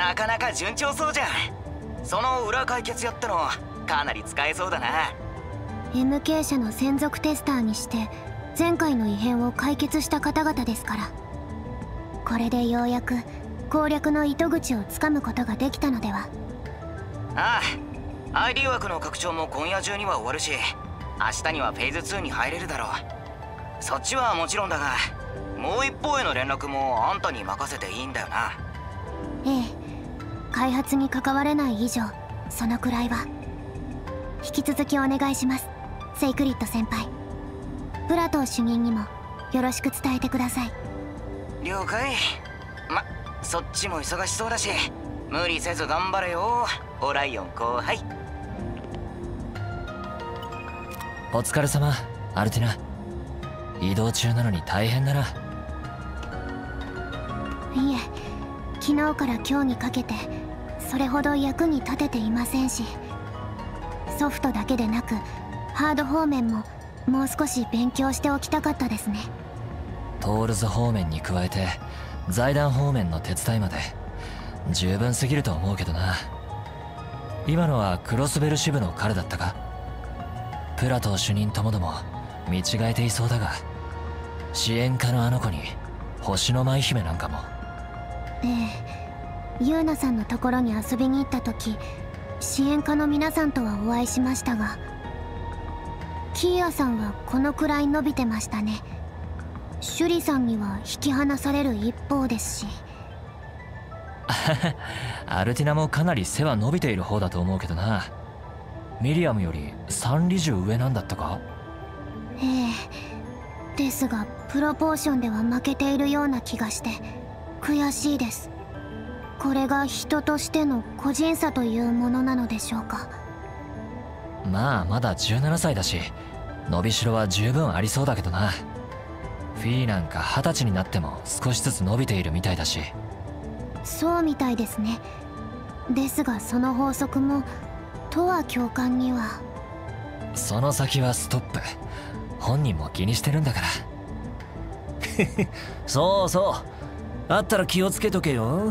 なかなか順調そうじゃん。その裏解決やったのかなり使えそうだな。 MK 社の専属テスターにして前回の異変を解決した方々ですから。これでようやく攻略の糸口をつかむことができたのでは。 ああ、ID 枠の拡張も今夜中には終わるし、明日にはフェーズ2に入れるだろう。そっちはもちろんだが、もう一方への連絡もあんたに任せていいんだよな。 ええ、開発に関われない以上そのくらいは。引き続きお願いします、セイクリッド先輩。プラトー主任にもよろしく伝えてください。 了解。そっちも忙しそうだし無理せず頑張れよ、オライオン後輩。 お疲れ様、アルティナ。移動中なのに大変だな。 いえ、昨日から今日にかけてそれほど役に立てていませんし、ソフトだけでなくハード方面ももう少し勉強しておきたかったですね。 トールズ方面に加えて財団方面の手伝いまで十分すぎると思うけどな。今のはクロスベル支部の彼だったか。プラトー主任ともども見違えていそうだが、支援課のあの子に星の舞姫なんかも。 ええ、ユーナさんのところに遊びに行った時、支援課の皆さんとはお会いしましたが、キーヤさんはこのくらい伸びてましたね。シュリさんには引き離される一方ですし。 アルティナもかなり背は伸びている方だと思うけどな。ミリアムより3里重上なんだったか。 ええ、ですがプロポーションでは負けているような気がして悔しいです。これが人としての個人差というものなのでしょうか。 まあまだ17歳だし伸びしろは十分ありそうだけどな。フィーなんか20歳になっても少しずつ伸びているみたいだし。 そうみたいですね。ですがその法則もとは教官には。 その先はストップ。本人も気にしてるんだからそうそう、あったら気をつけとけよ。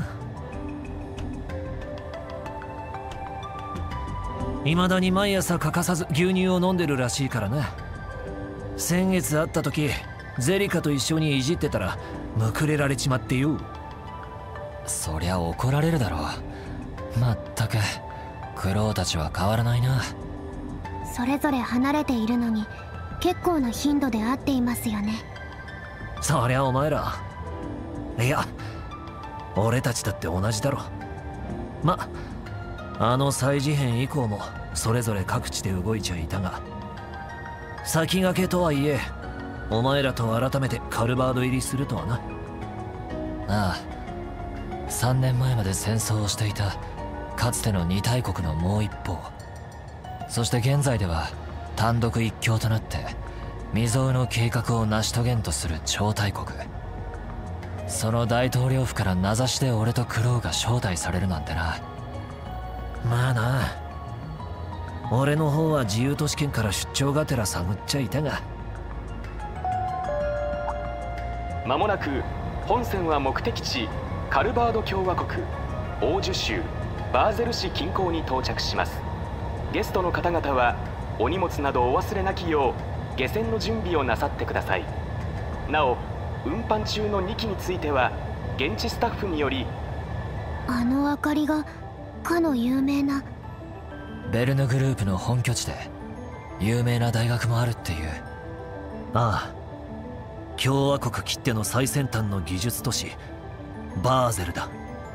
未だに毎朝欠かさず牛乳を飲んでるらしいからな。先月会った時ゼリカと一緒にいじってたらむくれられちまってよ。 そりゃ怒られるだろう。まったくクロウたちは変わらないな。 それぞれ離れているのに結構な頻度で会っていますよね。 そりゃお前ら、いや俺たちだって同じだろ。あの祭事変以降もそれぞれ各地で動いちゃいたが、先駆けとはいえお前らと改めてカルバード入りするとはな。 ああ、3年前まで戦争をしていたかつての二大国のもう一方、そして現在では単独一強となって未曾有の計画を成し遂げんとする超大国。その大統領府から名指しで俺とクロウが招待されるなんてな。 まあな、俺の方は自由都市圏から出張がてら探っちゃいたが。 間もなく本船は目的地カルバード共和国オージュ州バーゼル市近郊に到着します。ゲストの方々はお荷物などお忘れなきよう下船の準備をなさってください。なお運搬中の2機については現地スタッフにより。 あの明かりがかの有名なベルヌグループの本拠地で有名な大学もあるっていう。 ああ、共和国きっての最先端の技術都市バーゼルだ。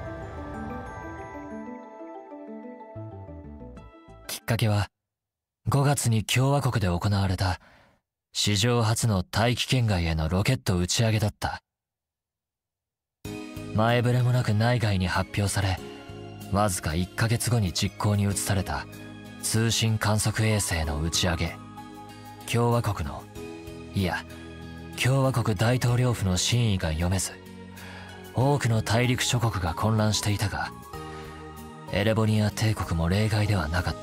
きっかけは5月に共和国で行われた史上初の大気圏外へのロケット打ち上げだった。前触れもなく内外に発表され、わずか1ヶ月後に実行に移された通信観測衛星の打ち上げ。共和国の、いや共和国大統領府の真意が読めず、多くの大陸諸国が混乱していたが、エレボニア帝国も例外ではなかった。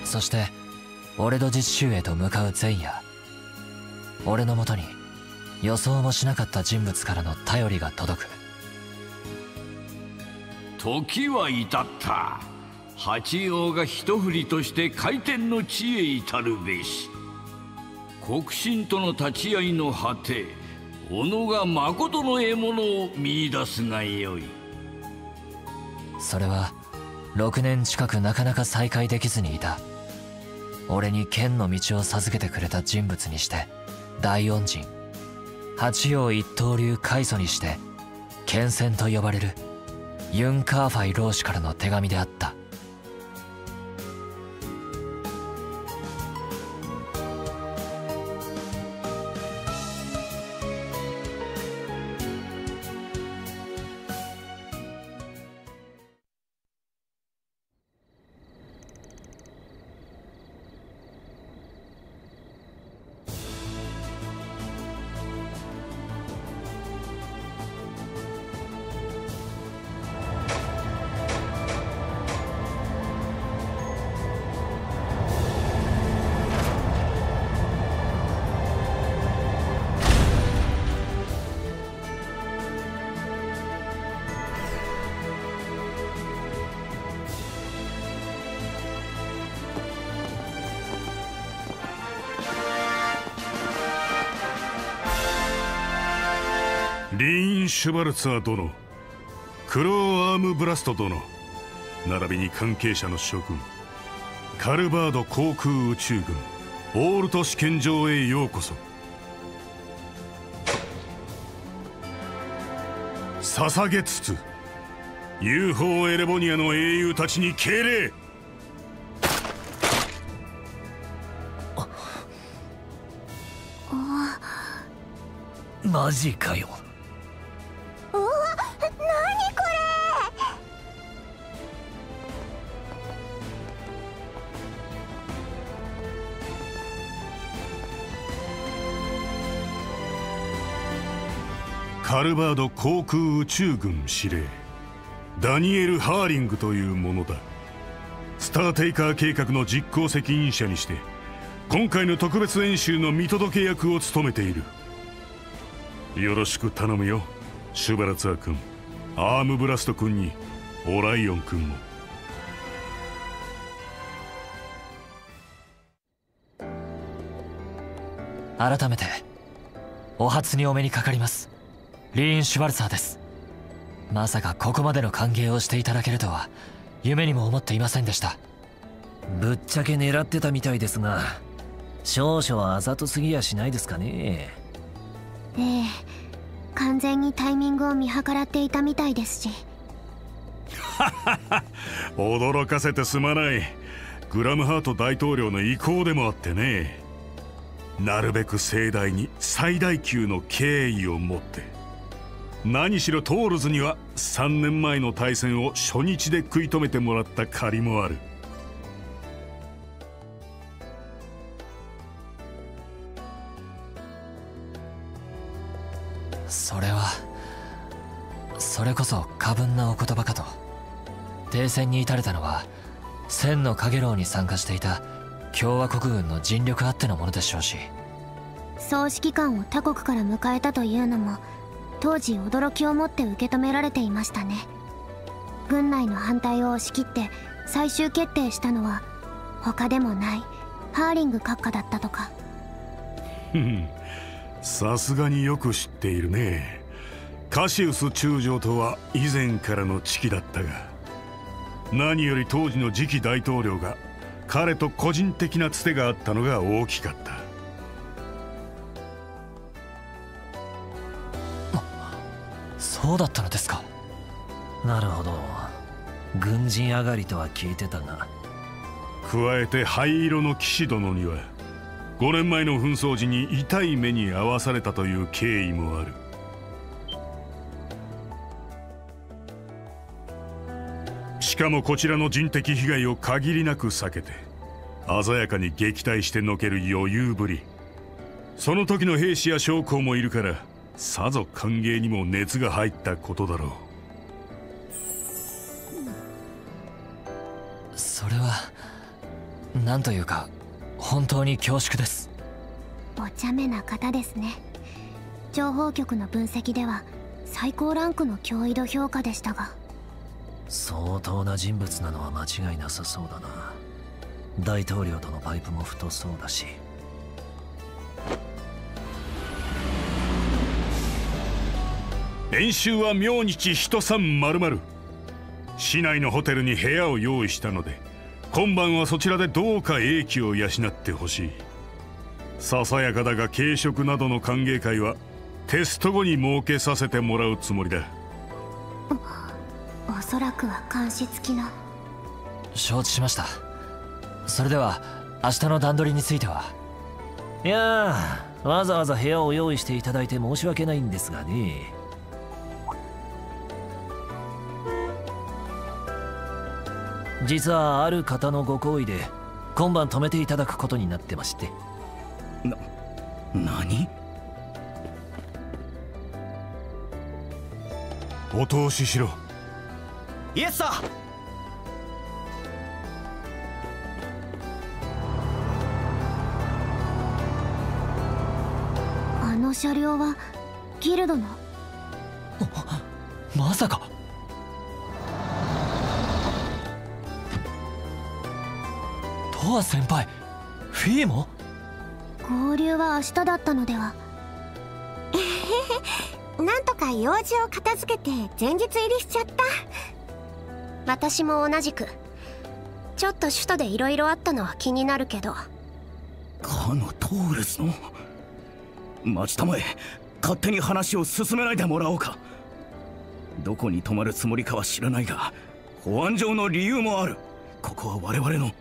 そして俺と実習へと向かう前夜、俺のもとに予想もしなかった人物からの頼りが届く。 時は至った。八王が一振りとして回転の地へ至るべし。国臣との立ち会いの果て、己が誠の獲物を見出すがよい。 それは6年近くなかなか再会できずにいた俺に剣の道を授けてくれた人物にして大恩人、八王一刀流開祖にして剣仙と呼ばれるユン・カーファイ老師からの手紙であった。 リーン・シュバルツァー殿、クロー・アーム・ブラスト殿、並びに関係者の諸君、カルバード航空宇宙軍オールト試験場へようこそ。捧げつつ UFO エレボニアの英雄たちに敬礼。 マジかよ。 うわ、何これ。カルバード航空宇宙軍司令ダニエル・ハーリングというものだ。スターテイカー計画の実行責任者にして今回の特別演習の見届け役を務めている。よろしく頼むよ、シュバラツァー君、アームブラスト君にオライオン君も。 改めてお初にお目にかかります。リーン・シュバルツァーです。まさかここまでの歓迎をしていただけるとは夢にも思っていませんでした。 ぶっちゃけ狙ってたみたいですが、少々あざとすぎやしないですかね。 ええ、完全にタイミングを見計らっていたみたいですし。 驚かせてすまない。グラムハート大統領の意向でもあってね。なるべく盛大に最大級の敬意を持って。何しろトールズには3年前の大戦を初日で食い止めてもらった借りもある。 それこそ過分なお言葉かと。停戦に至れたのは千の陽炎に参加していた共和国軍の尽力あってのものでしょうし、 総指揮官を他国から迎えたというのも当時驚きを持って受け止められていましたね。軍内の反対を押し切って最終決定したのは他でもないハーリング閣下だったとか。 さすがによく知っているね。カシウス中将とは以前からの知己だったが、何より当時の次期大統領が彼と個人的なつてがあったのが大きかった。 そうだったのですか。 なるほど、軍人上がりとは聞いてたが。 加えて灰色の騎士殿には5年前の紛争時に痛い目に遭わされたという経緯もある。しかもこちらの人的被害を限りなく避けて鮮やかに撃退してのける余裕ぶり。その時の兵士や将校もいるからさぞ歓迎にも熱が入ったことだろう。 それはなんというか本当に恐縮です。 お茶目な方ですね。情報局の分析では最高ランクの脅威度評価でしたが。 相当な人物なのは間違いなさそうだな。大統領とのパイプも太そうだし。 演習は明日一晩まるまる。市内のホテルに部屋を用意したので、今晩はそちらでどうか英気を養ってほしい。ささやかだが軽食などの歓迎会はテスト後に設けさせてもらうつもりだ。 おそらくは監視付きの。 承知しました。それでは明日の段取りについては。 いやー、わざわざ部屋を用意していただいて申し訳ないんですがね。実はある方のご厚意で今晩泊めていただくことになってまして。 何？ お通ししろ。 イエスさ。 あの車両はギルドの。 まさか。トア先輩、フィーも？ 合流は明日だったのでは。 なんとか用事を片付けて前日入りしちゃった。私も同じく。ちょっと首都で色々あったのは気になるけど。 かのトーレスの。待ちたまえ、勝手に話を進めないでもらおうか。どこに泊まるつもりかは知らないが、保安上の理由もある。ここは我々の。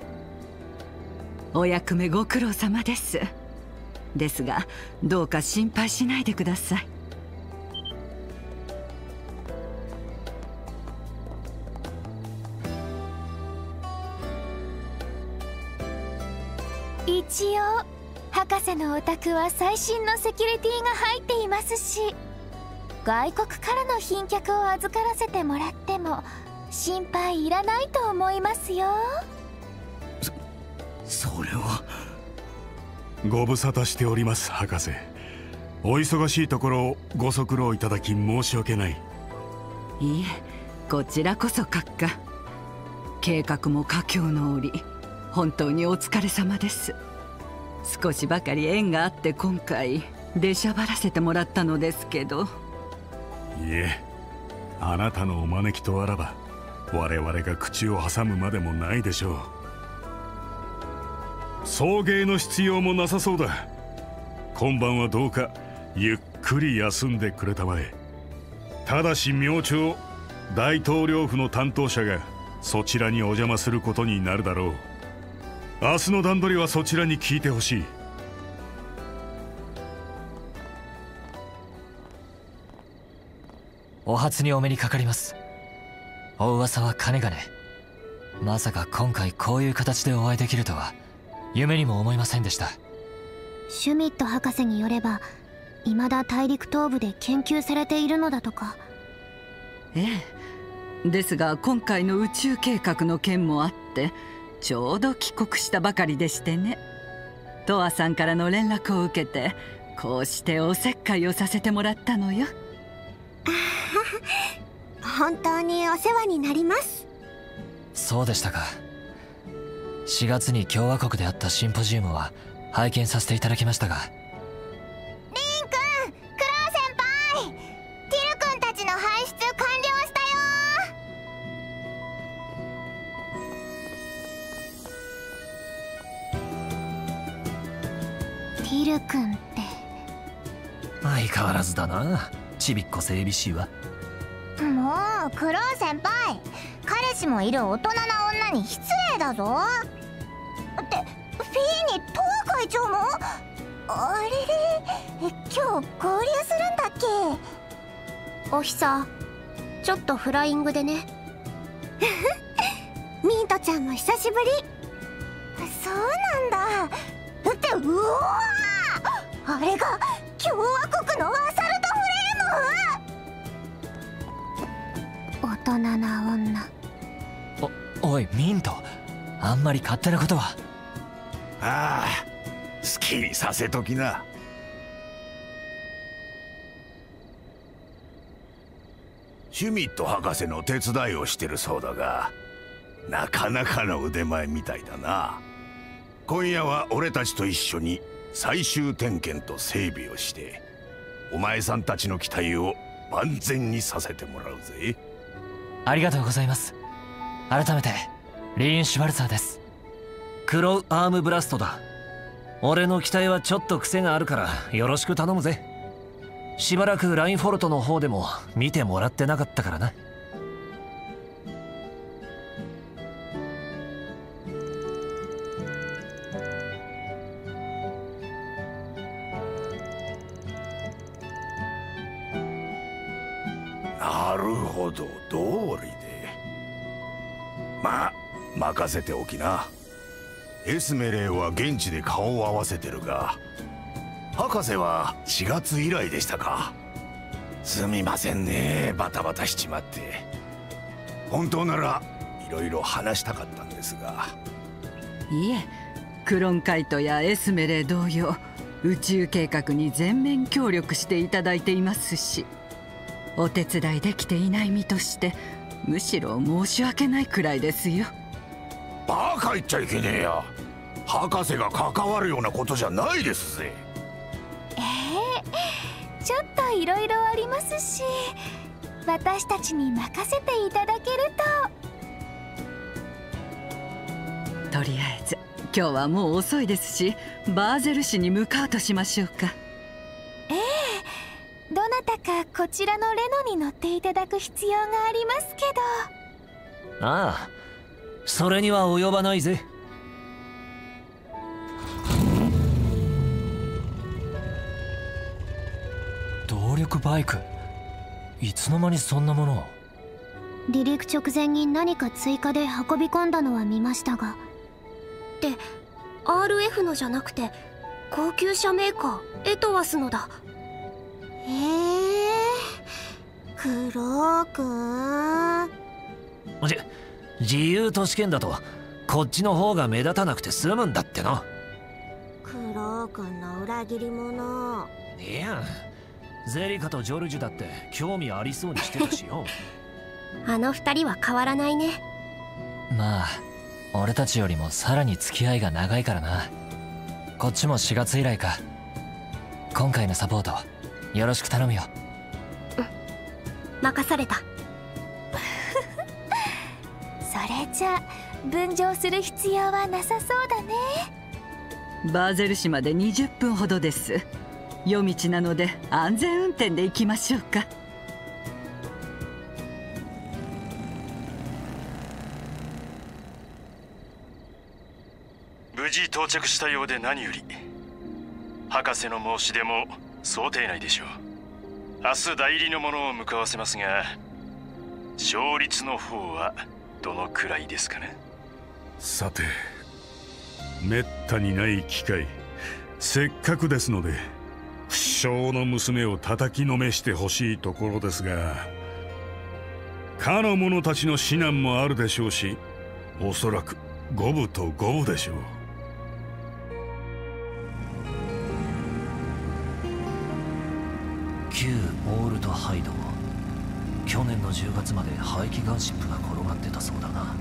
お役目ご苦労様です。ですがどうか心配しないでください。 一応博士のお宅は最新のセキュリティが入っていますし、外国からの賓客を預からせてもらっても心配いらないと思いますよ。 それは。 ご無沙汰しております博士。お忙しいところをご足労いただき申し訳ない。 いえ、こちらこそ閣下。計画も佳境の折、本当にお疲れ様です。少しばかり縁があって今回出しゃばらせてもらったのですけど。 いえ、あなたのお招きとあらば我々が口を挟むまでもないでしょう。送迎の必要もなさそうだ。今晩はどうかゆっくり休んでくれたまえ。ただし明朝大統領府の担当者がそちらにお邪魔することになるだろう。明日の段取りはそちらに聞いてほしい。 お初にお目にかかります。お噂はかねがね。まさか今回こういう形でお会いできるとは夢にも思いませんでした。 シュミット博士によれば未だ大陸東部で研究されているのだとか。 ええ、ですが今回の宇宙計画の件もあってちょうど帰国したばかりでしてね。トアさんからの連絡を受けてこうしておせっかいをさせてもらったのよ。 本当にお世話になります。 そうでしたか。4月に共和国であったシンポジウムは拝見させていただきましたが。 リン君、クロウ先輩、ティル君たちの搬出完了したティル君って相変わらずだな、ちびっこ整備士は。 もうクロウ先輩、彼氏もいる大人な女に失礼だぞ。ってフィーにトア会長も。あれれ、今日合流するんだっおひさ、ちょっとフライングでね。 ミントちゃんも久しぶり。 そうなんだ。ってうわー、あれが共和国のアサルトフレーム。 大人な女。 おいミント、 あんまり勝手なことは。 ああ、好きにさせときな。シュミット博士の手伝いをしてるそうだが、なかなかの腕前みたいだな。今夜は俺たちと一緒に最終点検と整備をして、お前さんたちの機体を万全にさせてもらうぜ。 ありがとうございます。改めてリーン・シュバルツァーです。 クロウアームブラストだ。俺の機体はちょっと癖があるからよろしく頼むぜ。しばらくラインフォルトの方でも見てもらってなかったからな。 なるほど、道理で。まあ任せておきな。エスメレーは現地で顔を合わせてるが、博士は4月以来でしたか。すみませんね、バタバタしちまって。本当ならいろいろ話したかったんですが。 いえ、クロンカイトやエスメレー同様、宇宙計画に全面協力していただいていますし、お手伝いできていない身としてむしろ申し訳ないくらいですよ。 バカ言っちゃいけねえや。博士が関わるようなことじゃないですぜ。 ちょっといろいろありますし、私たちに任せていただけると。とりあえず今日はもう遅いですし、バーゼル市に向かうとしましょうか。 どなたかこちらのレノに乗っていただく必要がありますけど。ああ、それには及ばないぜ。 動力バイク、いつの間にそんなものを。 離陸直前に何か追加で運び込んだのは見ましたが。 で RF のじゃなくて高級車メーカーエトワスのだ。 クロウくん。 自由都市圏だとこっちの方が目立たなくて済むんだってな。 クロウくんの裏切り者。 いや、ゼリカとジョルジュだって興味ありそうにしてたしよ。 あの二人は変わらないね。 まあ俺たちよりもさらに付き合いが長いからな。こっちも4月以来か。今回のサポートよろしく頼むよ。 任された。 それじゃ分乗する必要はなさそうだね。 バーゼル市まで20分ほどです。夜道なので安全運転で行きましょうか。 無事到着したようで何より。博士の申し出も想定内でしょう。明日代理の者を向かわせますが、勝率の方はどのくらいですかね。 さて、めったにない機会、せっかくですので不肖の娘を叩きのめしてほしいところですが、かの者たちの指南もあるでしょうし、おそらく五分と五分でしょう。 旧オールトハイド、去年の10月まで排気ガンシップが転がってたそうだな。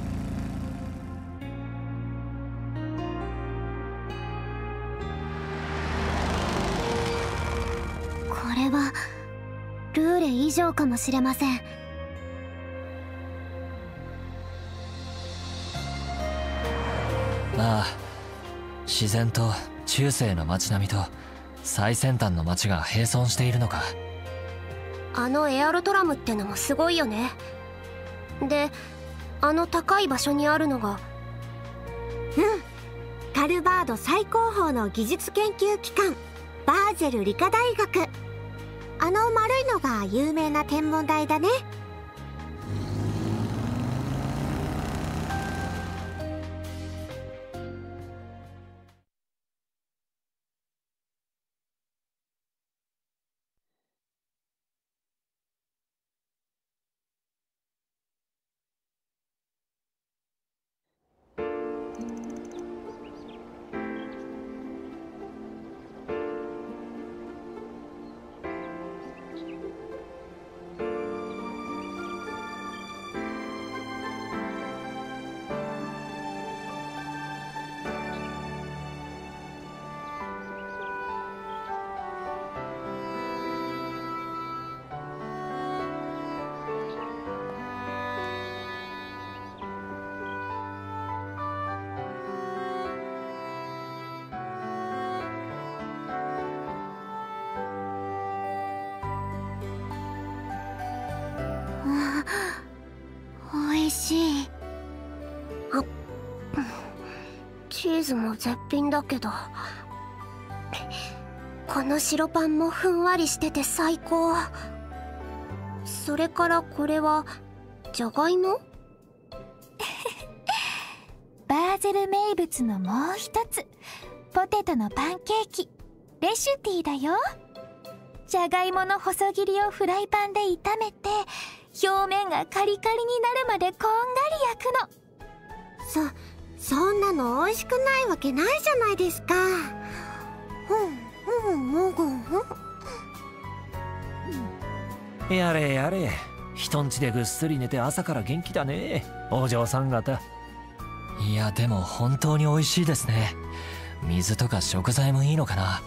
これはルーレ以上かもしれません。 まあ自然と中世の街並みと最先端の街が並走しているのか。 あのエアロトラムってのもすごいよね。であの高い場所にあるのが、 カルバード最高峰の技術研究機関バーゼル理科大学。あの丸いのが有名な天文台だね。 おいしい。 チーズも絶品だけど、この白パンもふんわりしてて最高。それからこれはじゃがいも？ バーゼル名物のもう一つ、ポテトのパンケーキレシュティだよ。じゃがいもの細切りをフライパンで炒めて、表面がカリカリになるまでこんがり焼くの。 そんなの美味しくないわけないじゃないですか。 やれやれ、人んちでぐっすり寝て朝から元気だね、お嬢さん方。 いやでも本当に美味しいですね。水とか食材もいいのかな。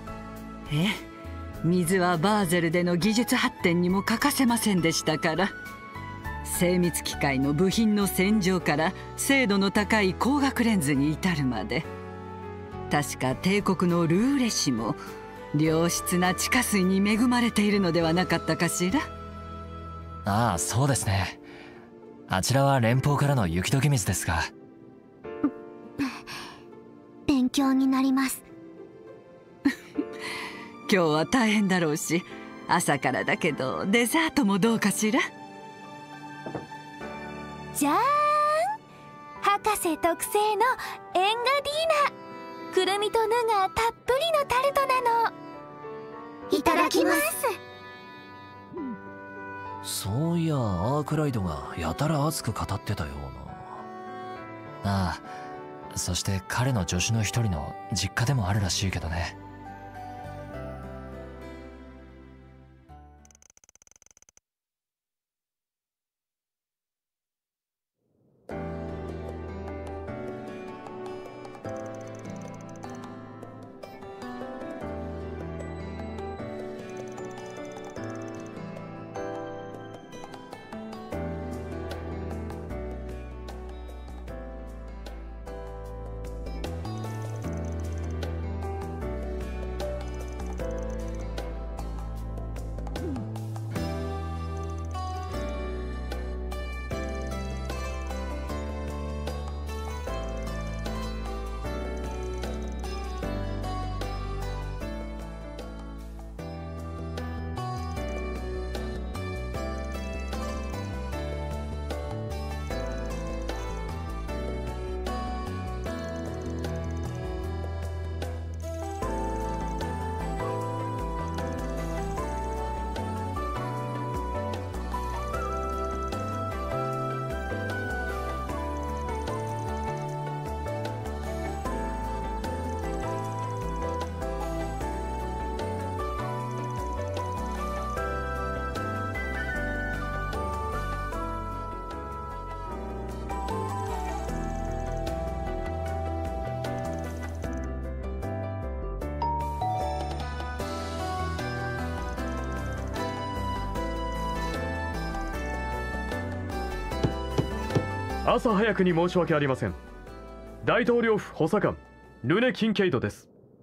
水はバーゼルでの技術発展にも欠かせませんでしたから。精密機械の部品の洗浄から精度の高い光学レンズに至るまで、確か帝国のルーレ市も良質な地下水に恵まれているのではなかったかしら。 ああ、そうですね。あちらは連邦からの雪解け水ですが。 勉強になります。 今日は大変だろうし、朝からだけどデザートもどうかしら。 じゃーん、博士特製のエンガディーナ、くるみとヌがたっぷりのタルトなの。 いただきます。 そういや、アークライドがやたら熱く語ってたような。 ああ、そして彼の助手の一人の実家でもあるらしいけどね。 朝早くに申し訳ありません。大統領府補佐官ルネ・キンケイドです。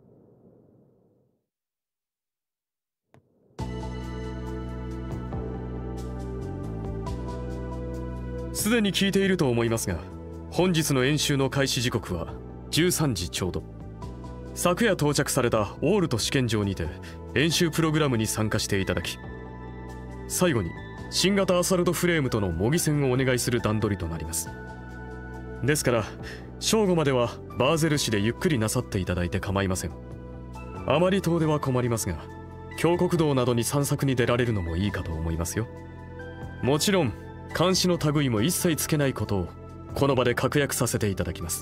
すでに聞いていると思いますが、本日の演習の開始時刻は13時ちょうど。昨夜到着されたオールト試験場にて演習プログラムに参加していただき、最後に新型アサルトフレームとの模擬戦をお願いする段取りとなります。ですから正午まではバーゼル市でゆっくりなさっていただいて構いません。あまり遠出は困りますが、峡谷道などに散策に出られるのもいいかと思いますよ。もちろん監視の類も一切つけないことをこの場で確約させていただきます。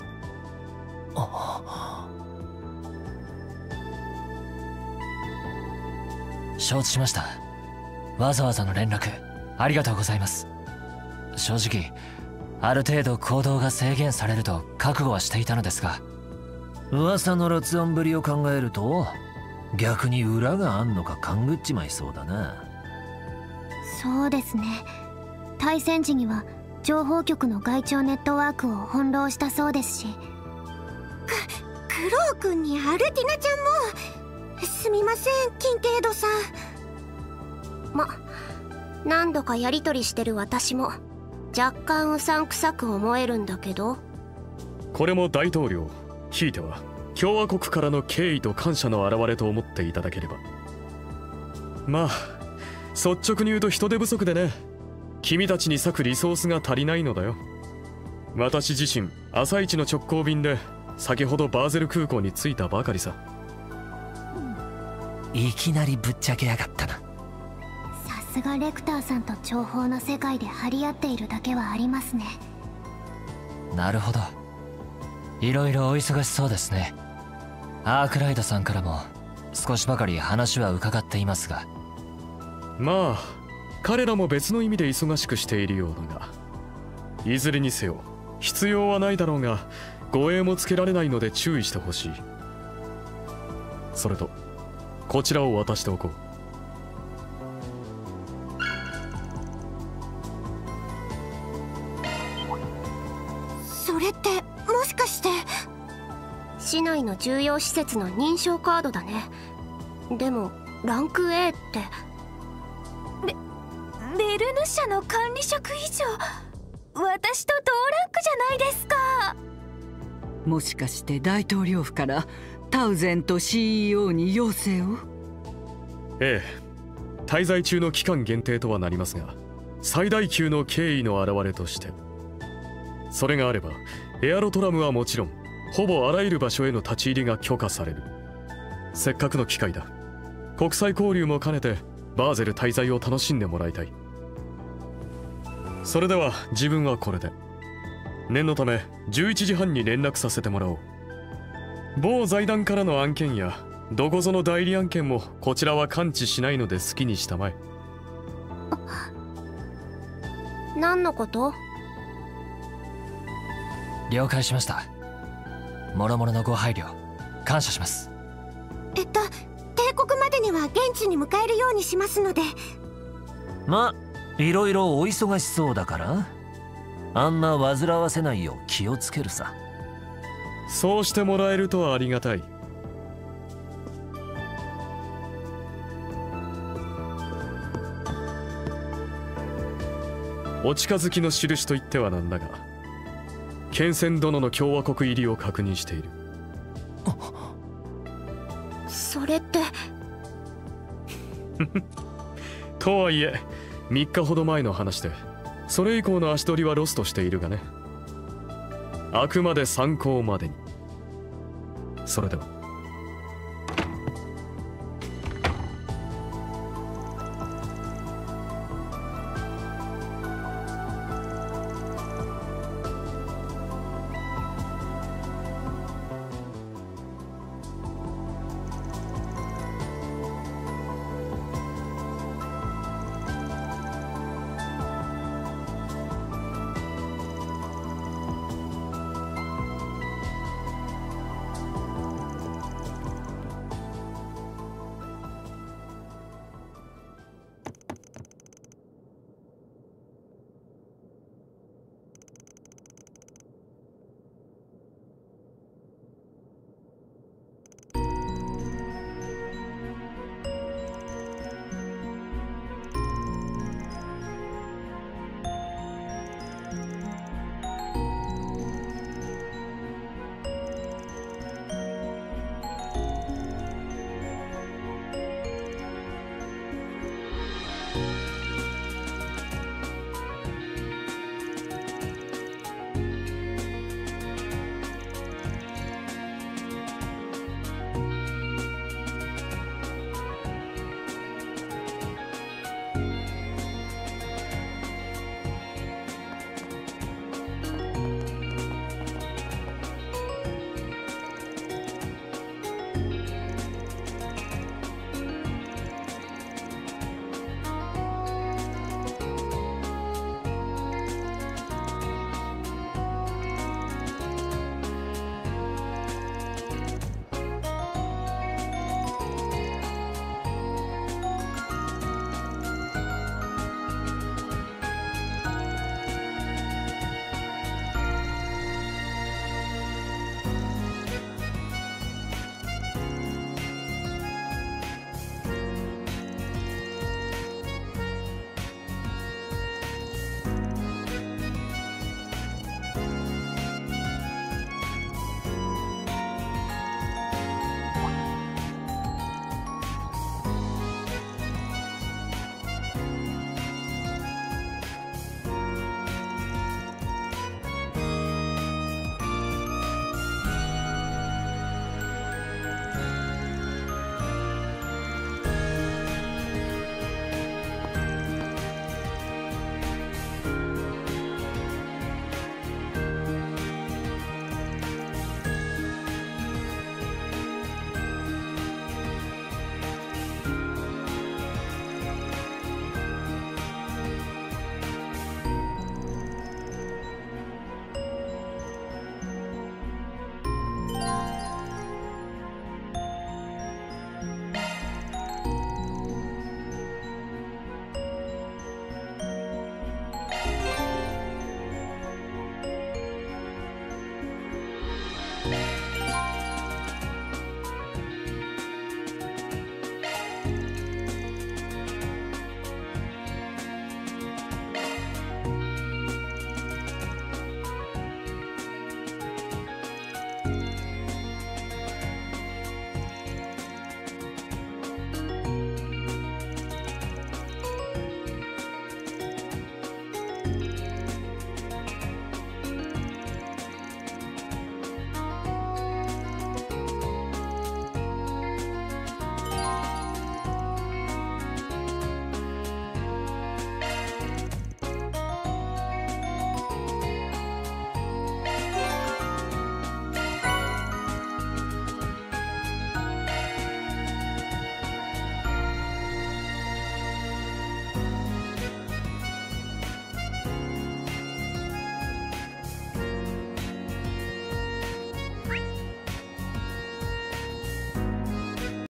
承知しました。わざわざの連絡ありがとうございます。正直ある程度行動が制限されると覚悟はしていたのですが。 噂の辣音ぶりを考えると逆に裏があんのか勘ぐっちまいそうだな。 そうですね。対戦時には情報局の外庁ネットワークを翻弄したそうですし、 クロウ君にアルティナちゃんも。すみませんキンケイドさん。 何度かやり取りしてる私も若干うさんくさく思えるんだけど。 これも大統領、ひいては共和国からの敬意と感謝の表れと思っていただければ。まあ率直に言うと人手不足でね、君たちに割くリソースが足りないのだよ。私自身朝一の直行便で先ほどバーゼル空港に着いたばかりさ。 いきなりぶっちゃけやがったな。 さすがレクターさんと情報の世界で張り合っているだけはありますね。 なるほど、いろいろお忙しそうですね。アークライドさんからも少しばかり話は伺っていますが。 まあ彼らも別の意味で忙しくしているようだが、いずれにせよ必要はないだろうが護衛もつけられないので注意してほしい。それとこちらを渡しておこう。 それってもしかして市内の重要施設の認証カードだね。でもランク A ってベルヌ社の管理職以上、私と同ランクじゃないですか。 もしかして大統領府からタウゼント CEO に要請を？ ええ、滞在中の期間限定とはなりますが、最大級の敬意の表れとして。それがあればエアロトラムはもちろんほぼあらゆる場所への立ち入りが許可される。せっかくの機会だ。国際交流も兼ねてバーゼル滞在を楽しんでもらいたい。それでは自分はこれで。念のため11時半に連絡させてもらおう。某財団からの案件やどこぞの代理案件もこちらは関知しないので好きにしたまえ。 何のこと？ 了解しました。もろもろのご配慮感謝します。 帝国までには現地に迎えるようにしますので。 ま、いろいろお忙しそうだからあんま煩わせないよう気をつけるさ。 そうしてもらえるとはありがたい。お近づきの印と言ってはなんだが、ケンセン殿の共和国入りを確認している。 それってとはいえ3日ほど前の話で、それ以降の足取りはロストしているがね。あくまで参考までに。それでは。